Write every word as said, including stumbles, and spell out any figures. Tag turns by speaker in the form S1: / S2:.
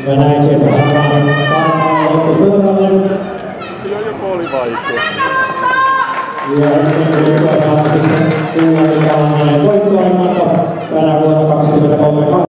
S1: Ja näin sieltä Karnaa loppusuoralle.
S2: Joo, joku oli vaikea.
S1: Ja sitten tuossa sitten tulla mikä on voittoimansa tänä vuonna kaksikymmentäkolme.